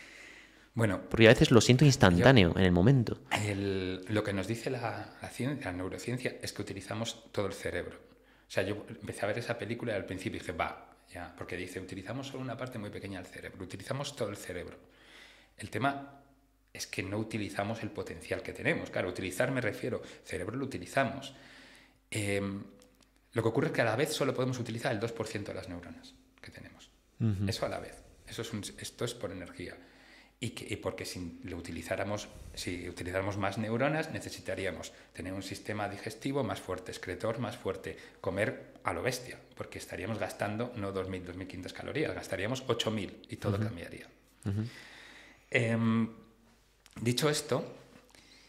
Bueno, porque a veces lo siento instantáneo, yo, en el momento. El, lo que nos dice la, la, ciencia, la neurociencia es que utilizamos todo el cerebro. O sea, yo empecé a ver esa película y al principio dije, va, ya, porque dice, utilizamos solo una parte muy pequeña del cerebro, utilizamos todo el cerebro. El tema es que no utilizamos el potencial que tenemos. Claro, utilizar me refiero, cerebro lo utilizamos. Eh, lo que ocurre es que a la vez solo podemos utilizar el dos por ciento de las neuronas que tenemos. Uh-huh. Eso a la vez. Eso es un, esto es por energía. Y, que, y porque si lo utilizáramos, si utilizáramos más neuronas, necesitaríamos tener un sistema digestivo más fuerte, excretor más fuerte, comer a lo bestia, porque estaríamos gastando no dos mil, dos mil quinientas calorías, gastaríamos ocho mil y todo uh-huh. cambiaría. Uh-huh. Eh, dicho esto,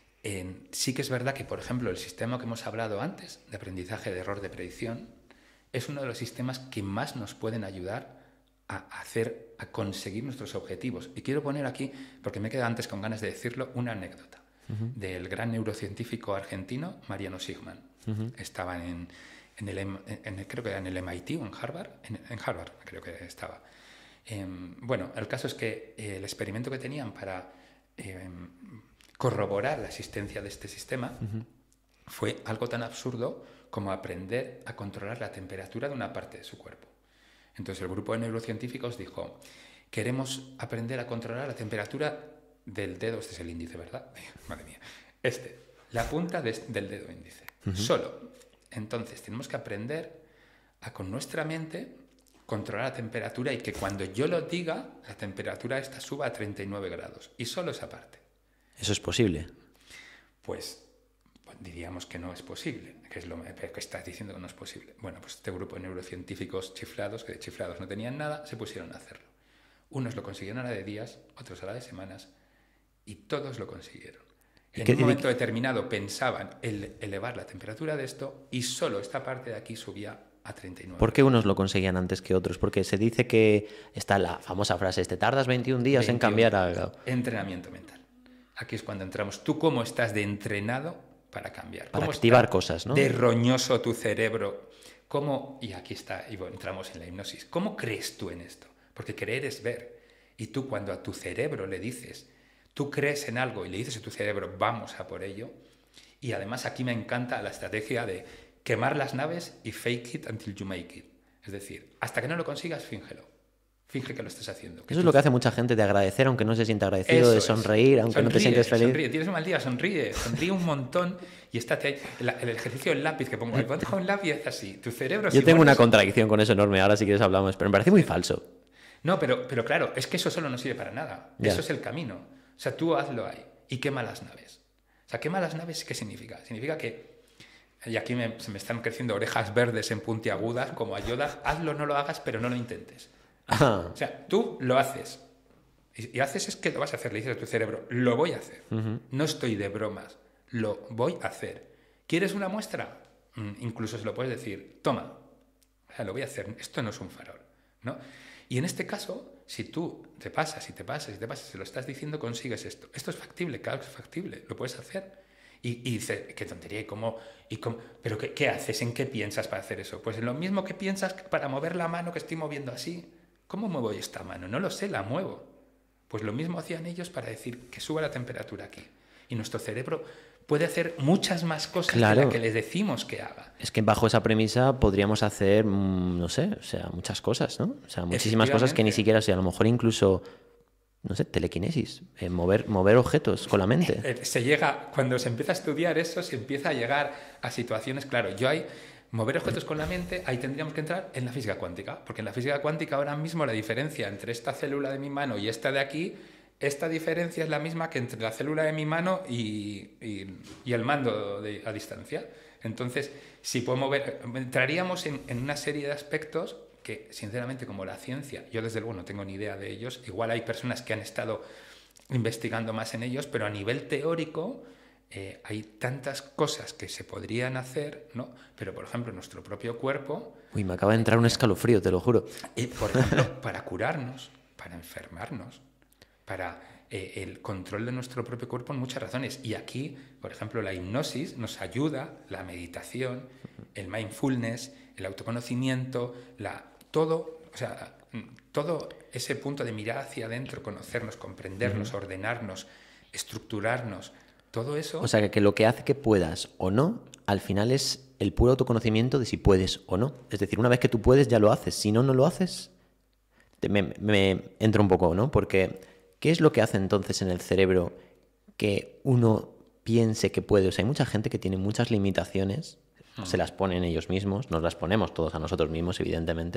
eh, sí que es verdad que, por ejemplo, el sistema que hemos hablado antes, de aprendizaje de error de predicción, es uno de los sistemas que más nos pueden ayudar a hacer, a conseguir nuestros objetivos. Y quiero poner aquí, porque me he quedado antes con ganas de decirlo, una anécdota uh-huh. del gran neurocientífico argentino Mariano Sigman. Uh-huh. Estaba en, en, el, en el, creo que era en el M I T o en Harvard, en, en Harvard creo que estaba. Eh, bueno, el caso es que eh, el experimento que tenían para eh, corroborar la existencia de este sistema uh-huh. fue algo tan absurdo como aprender a controlar la temperatura de una parte de su cuerpo. Entonces el grupo de neurocientíficos dijo, queremos aprender a controlar la temperatura del dedo, este es el índice, ¿verdad? Madre mía, este, la punta de, del dedo índice, uh-huh. solo. Entonces tenemos que aprender a con nuestra mente controlar la temperatura y que cuando yo lo diga, la temperatura esta suba a treinta y nueve grados, y solo esa parte. ¿Eso es posible? Pues diríamos que no es posible, que es lo que estás diciendo que no es posible. Bueno, pues este grupo de neurocientíficos chiflados, que de chiflados no tenían nada, se pusieron a hacerlo. Unos lo consiguieron a la de días, otros a la de semanas, y todos lo consiguieron. En un momento determinado pensaban el elevar la temperatura de esto y solo esta parte de aquí subía a treinta y nueve. ¿Por qué unos lo conseguían antes que otros? Porque se dice que está la famosa frase, te tardas veintiún días veintiún, en cambiar algo. Entrenamiento mental. Aquí es cuando entramos. ¿Tú cómo estás de entrenado para cambiar? Para activar cosas, ¿no? De roñoso tu cerebro. ¿Cómo? Y aquí está, y bueno, entramos en la hipnosis. ¿Cómo crees tú en esto? Porque creer es ver. Y tú cuando a tu cerebro le dices, tú crees en algo y le dices a tu cerebro, vamos a por ello. Y además aquí me encanta la estrategia de quemar las naves y fake it until you make it. Es decir, hasta que no lo consigas, fíngelo. Finge que lo estás haciendo. Eso es lo que hace mucha gente, de agradecer aunque no se sienta agradecido, de sonreír aunque sonríe, no te sientes feliz. Sonríe, tienes un mal día, sonríe, sonríe un montón y estate ahí. El, el ejercicio del lápiz que pongo, pongo un lápiz es así, tu cerebro... Yo tengo una contradicción con eso enorme, ahora si quieres hablamos, pero me parece muy falso. No, pero, pero claro, es que eso solo no sirve para nada. Ya. Eso es el camino. O sea, tú hazlo ahí y quema las naves. O sea, quema las naves, ¿qué significa? Significa que, y aquí me, se me están creciendo orejas verdes en puntiagudas, como a Yoda, hazlo, no lo hagas, pero no lo intentes. Ajá. O sea, tú lo haces. Y, y haces es que lo vas a hacer. Le dices a tu cerebro, lo voy a hacer. Uh-huh. No estoy de bromas. Lo voy a hacer. ¿Quieres una muestra? Mm, incluso se lo puedes decir, toma. O sea, lo voy a hacer. Esto no es un farol, ¿no? Y en este caso, si tú te pasas y te pasas y te pasas, si lo estás diciendo, consigues esto. Esto es factible, claro que es factible. Lo puedes hacer. Y, y dices, qué tontería, ¿y cómo? Y cómo ¿Pero qué, qué haces? ¿En qué piensas para hacer eso? Pues en lo mismo que piensas para mover la mano que estoy moviendo así. ¿Cómo muevo esta mano? No lo sé, la muevo. Pues lo mismo hacían ellos para decir que suba la temperatura aquí. Y nuestro cerebro puede hacer muchas más cosas claro. de las que les decimos que haga. Es que bajo esa premisa podríamos hacer, no sé, o sea, muchas cosas, ¿no? O sea, muchísimas cosas que ni siquiera, o sea, a lo mejor incluso, no sé, telequinesis, eh, mover, mover objetos con la mente. Se llega, cuando se empieza a estudiar eso, se empieza a llegar a situaciones, claro, yo hay... Mover objetos con la mente, ahí tendríamos que entrar en la física cuántica, porque en la física cuántica ahora mismo la diferencia entre esta célula de mi mano y esta de aquí, esta diferencia es la misma que entre la célula de mi mano y, y, y el mando de, a distancia. Entonces, si puedo mover, entraríamos en, en una serie de aspectos que, sinceramente, como la ciencia, yo desde luego no tengo ni idea de ellos, igual hay personas que han estado investigando más en ellos, pero a nivel teórico... Eh, hay tantas cosas que se podrían hacer, ¿no? Pero, por ejemplo, nuestro propio cuerpo... Uy, me acaba de entrar un escalofrío, te lo juro. Y, por ejemplo, para curarnos, para enfermarnos, para eh, el control de nuestro propio cuerpo en muchas razones. Y aquí, por ejemplo, la hipnosis nos ayuda, la meditación, el mindfulness, el autoconocimiento, la, todo, o sea, todo ese punto de mirar hacia adentro, conocernos, comprendernos, uh-huh. ordenarnos, estructurarnos... Todo eso... O sea, que, que lo que hace que puedas o no, al final es el puro autoconocimiento de si puedes o no. Es decir, una vez que tú puedes, ya lo haces. Si no, no lo haces, te, me, me entra un poco, ¿no? Porque, ¿qué es lo que hace entonces en el cerebro que uno piense que puede? O sea, hay mucha gente que tiene muchas limitaciones, uh-huh. se las ponen ellos mismos, nos las ponemos todos a nosotros mismos, evidentemente,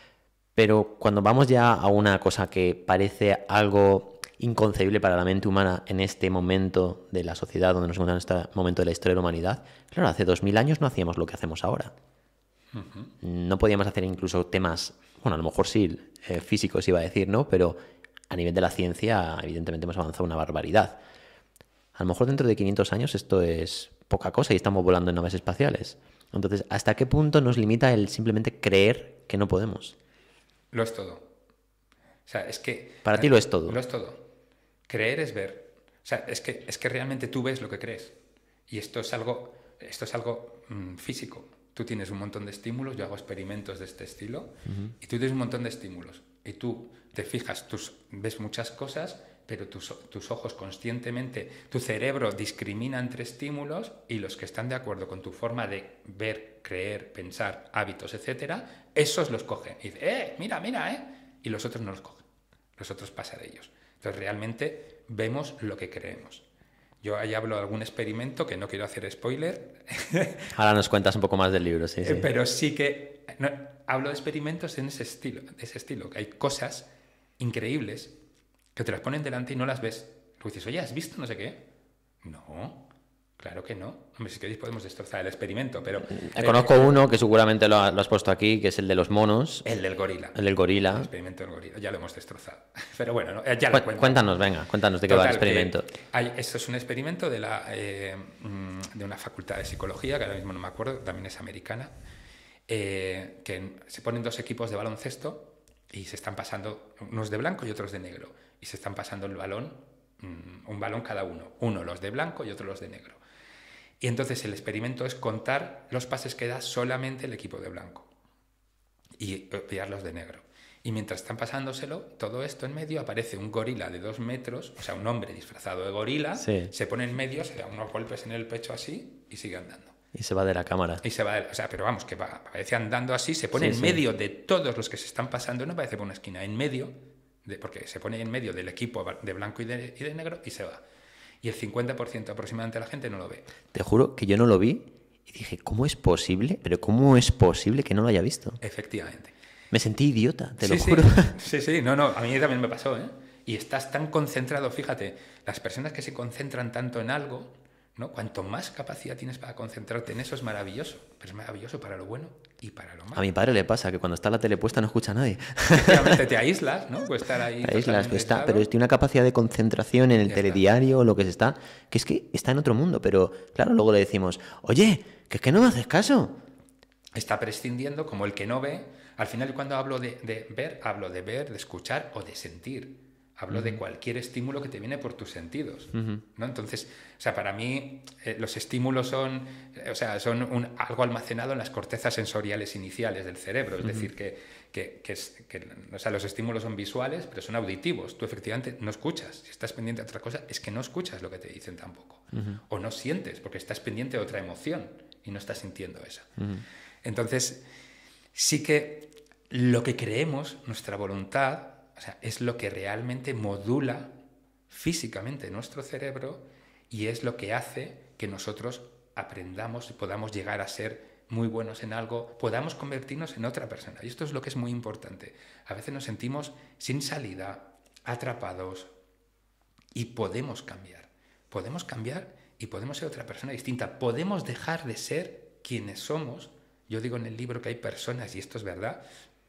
pero cuando vamos ya a una cosa que parece algo... inconcebible para la mente humana en este momento de la sociedad donde nos encontramos en este momento de la historia de la humanidad. Claro, hace dos mil años no hacíamos lo que hacemos ahora. Uh-huh. No podíamos hacer incluso temas, bueno, a lo mejor sí, eh, físicos iba a decir, ¿no? Pero a nivel de la ciencia, evidentemente hemos avanzado una barbaridad. A lo mejor dentro de quinientos años esto es poca cosa y estamos volando en naves espaciales. Entonces, ¿hasta qué punto nos limita el simplemente creer que no podemos? Lo es todo. O sea, es que... Para ti lo es todo. Lo es todo. Creer es ver. O sea, es que, es que realmente tú ves lo que crees. Y esto es algo, esto es algo mmm, físico. Tú tienes un montón de estímulos, yo hago experimentos de este estilo, uh-huh. y tú tienes un montón de estímulos. Y tú te fijas, tú ves muchas cosas, pero tus, tus ojos conscientemente, tu cerebro discrimina entre estímulos y los que están de acuerdo con tu forma de ver, creer, pensar, hábitos, etcétera, esos los cogen. Y dice, ¡eh, mira, mira, eh! Y los otros no los cogen. Los otros pasa de ellos. Entonces realmente vemos lo que creemos. Yo ahí hablo de algún experimento que no quiero hacer spoiler. Ahora nos cuentas un poco más del libro, sí, sí. Pero sí que no, hablo de experimentos en ese estilo, de ese estilo, que hay cosas increíbles que te las ponen delante y no las ves. Luego dices, oye, ¿has visto no sé qué? No, claro que no. Hombre, si queréis podemos destrozar el experimento, pero... Eh, conozco eh, uno que seguramente lo, ha, lo has puesto aquí, que es el de los monos. El del gorila. El del gorila. El experimento del gorila. Ya lo hemos destrozado. Pero bueno, no, ya lo cuento. Cuéntanos, venga, cuéntanos de qué Total, va el experimento. Hay, esto es un experimento de, la, eh, de una facultad de psicología, que ahora mismo no me acuerdo, también es americana, eh, que se ponen dos equipos de baloncesto y se están pasando, unos de blanco y otros de negro, y se están pasando el balón, un balón cada uno, uno los de blanco y otro los de negro. Y entonces el experimento es contar los pases que da solamente el equipo de blanco y pillar los de negro. Y mientras están pasándoselo, todo esto en medio, aparece un gorila de dos metros, o sea, un hombre disfrazado de gorila, sí. Se pone en medio, se da unos golpes en el pecho así y sigue andando. Y se va de la cámara. Y se va, de, o sea, pero vamos, que va, aparece andando así, se pone sí, en sí. medio de todos los que se están pasando, no aparece por una esquina, en medio, de, porque se pone en medio del equipo de blanco y de, y de negro y se va. Y el cincuenta por ciento aproximadamente de la gente no lo ve. Te juro que yo no lo vi y dije, ¿cómo es posible? Pero ¿cómo es posible que no lo haya visto? Efectivamente. Me sentí idiota, te sí, lo juro. Sí, sí, no, no, a mí también me pasó, ¿eh? Y estás tan concentrado, fíjate, las personas que se concentran tanto en algo, ¿no? Cuanto más capacidad tienes para concentrarte en eso es maravilloso, pero es maravilloso para lo bueno y para lo malo. A mi padre le pasa que cuando está la tele puesta no escucha a nadie. Efectivamente, te aíslas, ¿no? Pues estar ahí. Te aíslas, pero, está, pero tiene una capacidad de concentración en el ya telediario o lo que se está, que es que está en otro mundo, pero claro, luego le decimos, oye, que es que no me haces caso. Está prescindiendo como el que no ve. Al final, cuando hablo de, de ver, hablo de ver, de escuchar o de sentir. Hablo uh-huh. de cualquier estímulo que te viene por tus sentidos, uh-huh. ¿no? Entonces, o sea, para mí eh, los estímulos son, eh, o sea, son un, algo almacenado en las cortezas sensoriales iniciales del cerebro. Es uh-huh. decir, que, que, que, es, que o sea, los estímulos son visuales, pero son auditivos. Tú efectivamente no escuchas. Si estás pendiente de otra cosa, es que no escuchas lo que te dicen tampoco. Uh-huh. O no sientes, porque estás pendiente de otra emoción y no estás sintiendo esa. Uh-huh. Entonces, sí que lo que creemos, nuestra voluntad, o sea, es lo que realmente modula físicamente nuestro cerebro y es lo que hace que nosotros aprendamos y podamos llegar a ser muy buenos en algo, podamos convertirnos en otra persona. Y esto es lo que es muy importante. A veces nos sentimos sin salida, atrapados, y podemos cambiar. Podemos cambiar y podemos ser otra persona distinta. Podemos dejar de ser quienes somos. Yo digo en el libro que hay personas, y esto es verdad,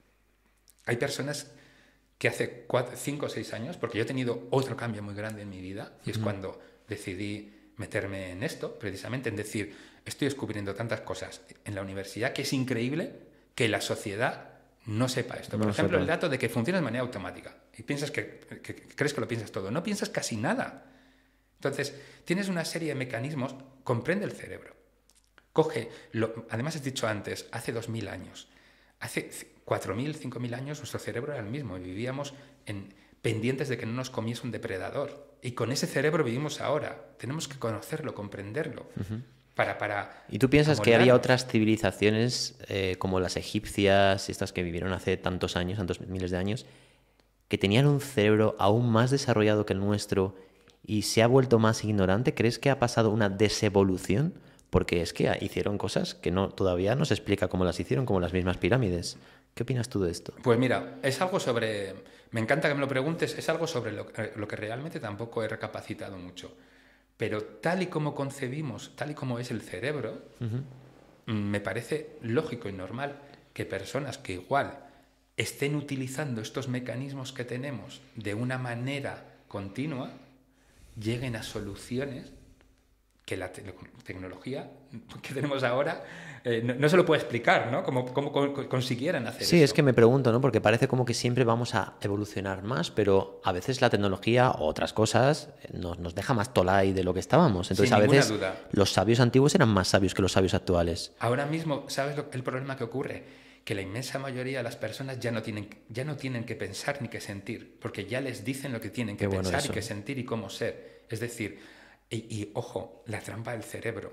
hay personas que hace cuatro, cinco o seis años, porque yo he tenido otro cambio muy grande en mi vida, y es uh-huh. cuando decidí meterme en esto, precisamente en decir, estoy descubriendo tantas cosas en la universidad que es increíble que la sociedad no sepa esto. Por no ejemplo, sepa. El dato de que funciona de manera automática, y piensas que, que, que crees que lo piensas todo, no piensas casi nada. Entonces, tienes una serie de mecanismos, comprende el cerebro. Coge, lo, además has dicho antes, hace dos mil años, hace cuatro mil, cinco mil años nuestro cerebro era el mismo y vivíamos en, pendientes de que no nos comiese un depredador. Y con ese cerebro vivimos ahora. Tenemos que conocerlo, comprenderlo. Uh-huh. para, para ¿Y tú piensas que había otras civilizaciones eh, como las egipcias, estas que vivieron hace tantos años, tantos miles de años, que tenían un cerebro aún más desarrollado que el nuestro y se ha vuelto más ignorante? ¿Crees que ha pasado una desevolución? Porque es que hicieron cosas que no, todavía no se explica cómo las hicieron, como las mismas pirámides. ¿Qué opinas tú de esto? Pues mira, es algo sobre... Me encanta que me lo preguntes, es algo sobre lo, lo que realmente tampoco he recapacitado mucho. Pero tal y como concebimos, tal y como es el cerebro, uh-huh. me parece lógico y normal que personas que igual estén utilizando estos mecanismos que tenemos de una manera continua, lleguen a soluciones que la te tecnología que tenemos ahora eh, no, no se lo puede explicar, ¿no? Cómo, cómo, cómo consiguieran hacer sí, eso. es que me pregunto, ¿no? Porque parece como que siempre vamos a evolucionar más, pero a veces la tecnología o otras cosas nos, nos deja más tolai de lo que estábamos. Entonces, Sin a veces duda. los sabios antiguos eran más sabios que los sabios actuales. Ahora mismo, ¿sabes lo, el problema que ocurre? Que la inmensa mayoría de las personas ya no tienen, ya no tienen que pensar ni que sentir, porque ya les dicen lo que tienen que Qué bueno pensar eso. y que sentir y cómo ser. Es decir, y, y ojo, la trampa del cerebro.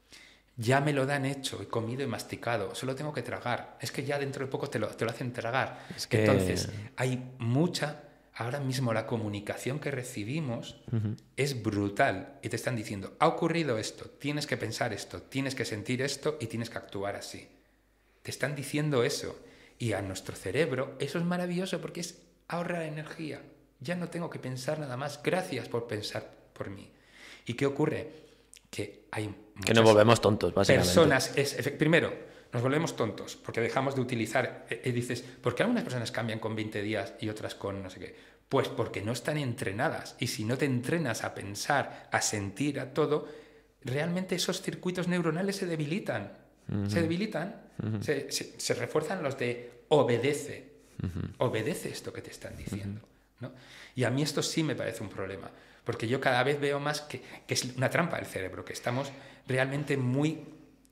Ya me lo dan hecho, he comido y masticado, solo tengo que tragar. Es que ya dentro de poco te lo, te lo hacen tragar. Es que... Entonces, hay mucha... Ahora mismo la comunicación que recibimos uh-huh. es brutal y te están diciendo, ha ocurrido esto, tienes que pensar esto, tienes que sentir esto y tienes que actuar así. Te están diciendo eso y a nuestro cerebro eso es maravilloso porque es ahorrar energía. Ya no tengo que pensar nada más. Gracias por pensar por mí. ¿Y qué ocurre? Que hay muchas que nos volvemos tontos, básicamente. Personas, es, primero, nos volvemos tontos porque dejamos de utilizar, y dices, ¿por qué algunas personas cambian con veinte días y otras con no sé qué? Pues porque no están entrenadas. Y si no te entrenas a pensar, a sentir, a todo, realmente esos circuitos neuronales se debilitan. Uh-huh. Se debilitan, uh-huh. se, se, se refuerzan los de obedece. Uh-huh. Obedece esto que te están diciendo. Uh-huh. ¿no? Y a mí esto sí me parece un problema. Porque yo cada vez veo más que, que es una trampa del cerebro, que estamos realmente muy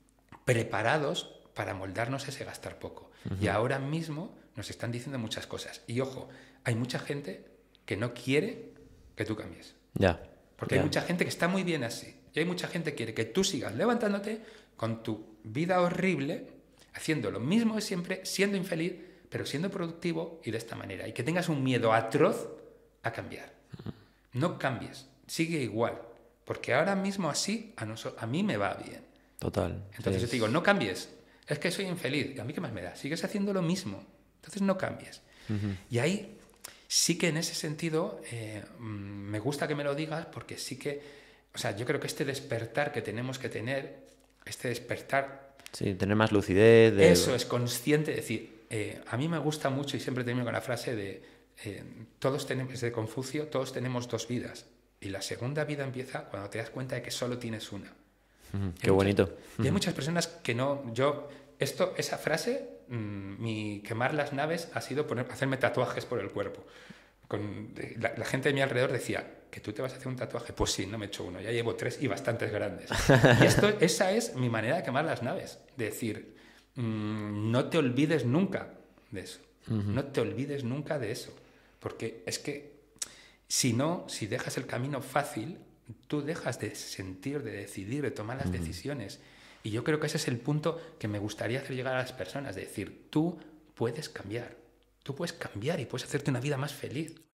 preparados para moldarnos ese gastar poco. Uh-huh. Y ahora mismo nos están diciendo muchas cosas. Y ojo, hay mucha gente que no quiere que tú cambies. Ya. Porque ya. hay mucha gente que está muy bien así. Y hay mucha gente que quiere que tú sigas levantándote con tu vida horrible, haciendo lo mismo de siempre, siendo infeliz, pero siendo productivo y de esta manera. Y que tengas un miedo atroz a cambiar. Uh-huh. No cambies, sigue igual, porque ahora mismo así a, noso- a mí me va bien. Total. Entonces es... yo te digo, no cambies, es que soy infeliz, ¿y a mí qué más me da? Sigues haciendo lo mismo, entonces no cambies. Uh-huh. Y ahí sí que en ese sentido eh, me gusta que me lo digas, porque sí que, o sea, yo creo que este despertar que tenemos que tener, este despertar... Sí, tener más lucidez. De... Eso es consciente, es decir, eh, a mí me gusta mucho y siempre termino con la frase de... Eh, todos tenemos, desde Confucio, todos tenemos dos vidas y la segunda vida empieza cuando te das cuenta de que solo tienes una. Uh-huh, qué bonito. Muchas, uh-huh. Y hay muchas personas que no, yo, esto, esa frase, mmm, mi quemar las naves ha sido poner, hacerme tatuajes por el cuerpo. Con, la, la gente de mi alrededor decía, ¿que tú te vas a hacer un tatuaje? Pues sí, no me he hecho uno, ya llevo tres y bastantes grandes. Y esto, esa es mi manera de quemar las naves, de decir, mmm, no te olvides nunca de eso, uh-huh. no te olvides nunca de eso. Porque es que si no, si dejas el camino fácil, tú dejas de sentir, de decidir, de tomar las uh-huh. decisiones. Y yo creo que ese es el punto que me gustaría hacer llegar a las personas, de decir, tú puedes cambiar, tú puedes cambiar y puedes hacerte una vida más feliz.